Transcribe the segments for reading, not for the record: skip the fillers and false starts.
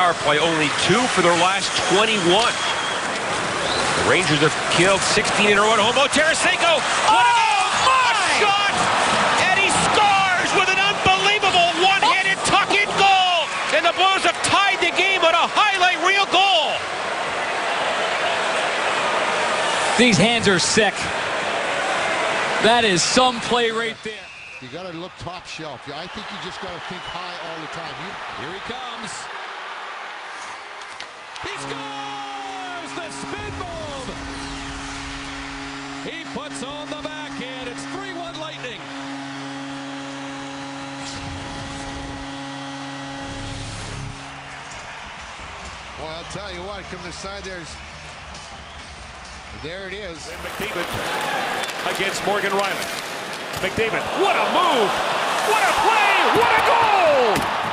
power play, only 2 for their last 21. The Rangers have killed 16 in a row at home. Oh, Tarasenko! What a shot! And he scores with an unbelievable one-handed tuck-in goal! And the Blues have tied the game on a highlight reel goal! These hands are sick. That is some play right there. You got to look top shelf. I think you just got to think high all the time. Here he comes. He scores the spin move. He puts on the backhand. It's 3-1 Lightning. Well, I'll tell you what, come this side, there it is. And McDavid against Morgan Riley. McDavid, what a move! What a play! What a goal!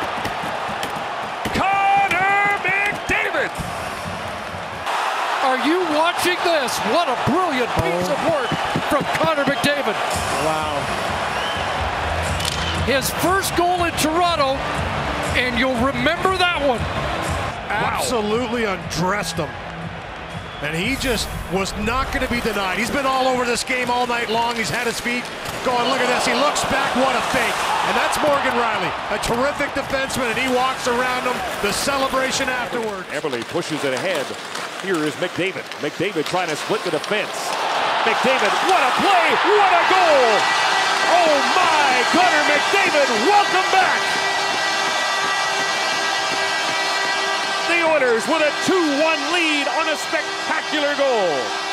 Connor McDavid! Are you watching this? What a brilliant piece of work from Connor McDavid. Wow. His first goal in Toronto, and you'll remember that one. Absolutely undressed him. And he just was not going to be denied. He's been all over this game all night long. He's had his feet going. Look at this. He looks back. What a fake. And that's Morgan Riley, a terrific defenseman, and he walks around him. The celebration afterwards. Eberle pushes it ahead. Here is McDavid. McDavid trying to split the defense. McDavid, what a play. What a goal. Oh, my. Connor McDavid, welcome back. The Oilers with a 2-1 lead on a spectacular goal.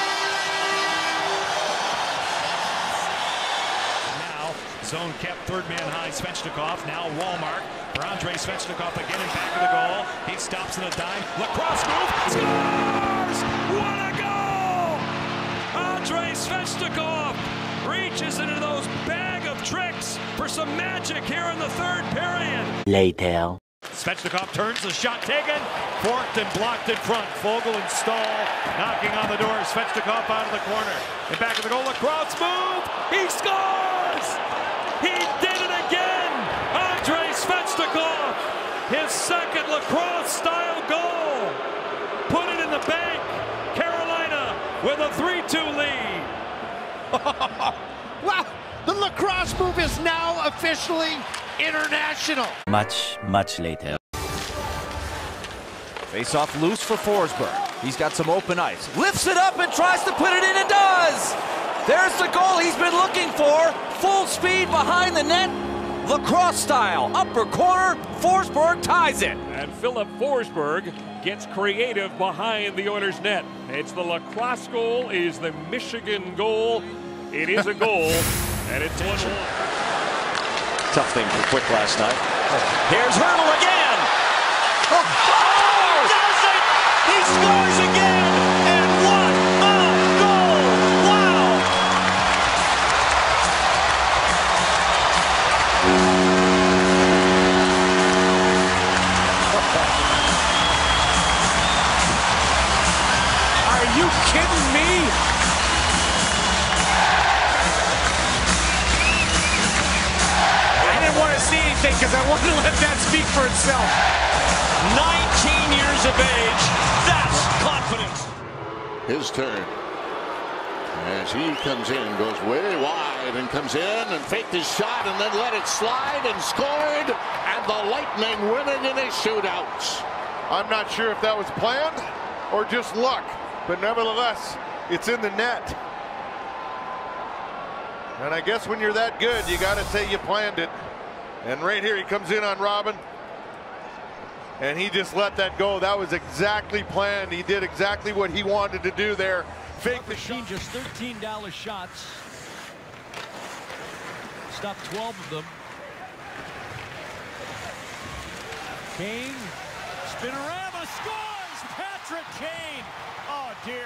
Now, zone kept, third man high, Svechnikov. Now Walmart for Andrei Svechnikov again in back of the goal. He stops in a dime. Lacrosse move. Scores! What a goal! Andrei Svechnikov reaches into those bag of tricks for some magic here in the third period. Later. Svechnikov turns, the shot taken, forked and blocked in front. Fogle and Stahl knocking on the door. Svechnikov out of the corner. And back of the goal, lacrosse move. He scores! He did it again! Andrei Svechnikov, his second lacrosse-style goal. Put it in the bank. Carolina with a 3-2 lead. Wow, the lacrosse move is now officially international. Much later. Face off loose for Forsberg. He's got some open ice. Lifts it up and tries to put it in and does! There's the goal he's been looking for. Full speed behind the net. Lacrosse style. Upper corner. Forsberg ties it. And Philip Forsberg gets creative behind the Oilers' net. It's the lacrosse goal. It is the Michigan goal. It is a goal. And it's 1-1. Tough thing for Quick last night. Here's Hurdle again. Oh, he does it! He scores again! And what a goal! Wow! Are you kidding me? Because I want to let that speak for itself. 19 years of age, that's confidence. His turn. As he comes in, goes way wide and comes in and faked his shot and then let it slide and scored. And the Lightning win it in a shootout. I'm not sure if that was planned or just luck, but nevertheless, it's in the net. And I guess when you're that good, you got to say you planned it. And right here, he comes in on Robin. And he just let that go. That was exactly planned. He did exactly what he wanted to do there. Fake the shot. Just $13 shots. Stopped 12 of them. Kane, spinorama, scores! Patrick Kane! Oh, dear.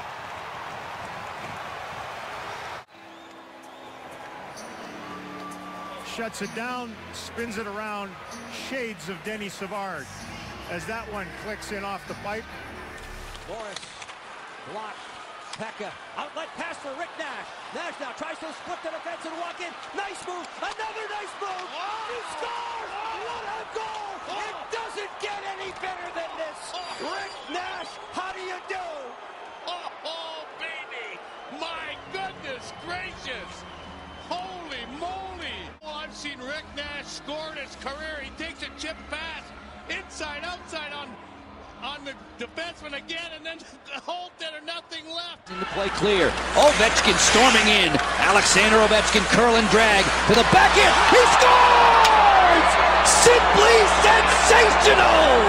Shuts it down, spins it around, shades of Denny Savard. As that one clicks in off the pipe. Morris blocked. Pekka, outlet pass for Rick Nash. Nash now tries to split the defense and walk in. Nice move, another nice move. He scores! What a goal! It doesn't get any better than this. Rick Nash, how do you do? Oh, baby! My goodness gracious! Holy moly! Oh, I've seen Rick Nash score in his career. He takes a chip pass inside, outside on the defenseman again, and then Holt did or nothing left. In the play clear. Ovechkin storming in. Alexander Ovechkin curl and drag to the back end. He scores! Simply sensational!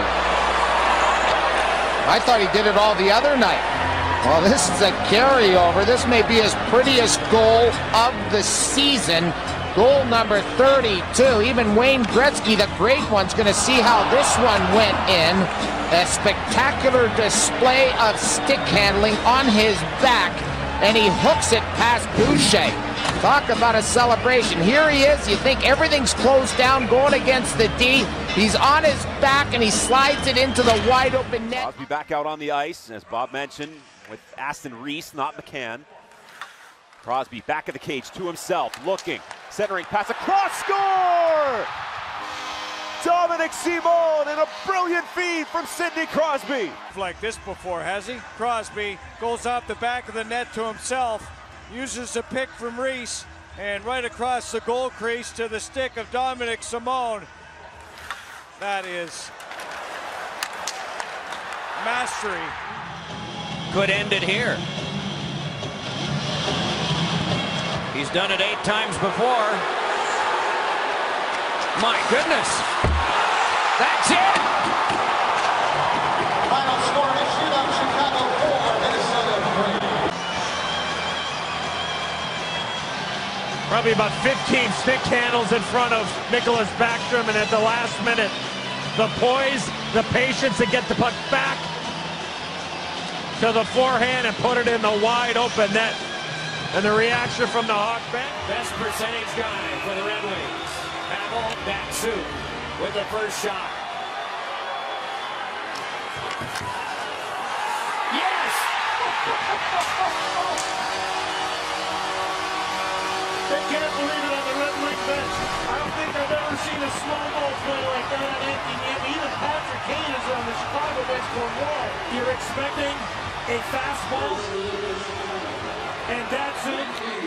I thought he did it all the other night. Well, this is a carryover. This may be his prettiest goal of the season. Goal number 32. Even Wayne Gretzky, the great one's going to see how this one went in. A spectacular display of stick handling on his back, and he hooks it past Boucher. Talk about a celebration. Here he is. You think everything's closed down going against the D. He's on his back, and he slides it into the wide open net. Crosby back out on the ice, as Bob mentioned, with Aston Reese, not McCann. Crosby back of the cage to himself, looking, centering pass across, score! Dominic Simon and a brilliant feed from Sidney Crosby. Like this before, has he? Crosby goes off the back of the net to himself, uses a pick from Reese, and right across the goal crease to the stick of Dominic Simon. That is mastery. Could end it here. He's done it 8 times before. My goodness. That's it. Final score in the shootout, Chicago 4, Minnesota 3. Probably about 15 stick handles in front of Nicholas Backstrom, and at the last minute, the poise, the patience to get the puck back to the forehand and put it in the wide open net. And the reaction from the Hawk bench. Best percentage guy for the Red Wings. Pavel Datsyuk with the first shot. Yes! They can't believe it on the Red Wing bench. I don't think I've ever seen a small ball play like that on anything. Even Patrick Kane is on the Chicago bench for a wall. You're expecting a fastball, and Datsyuk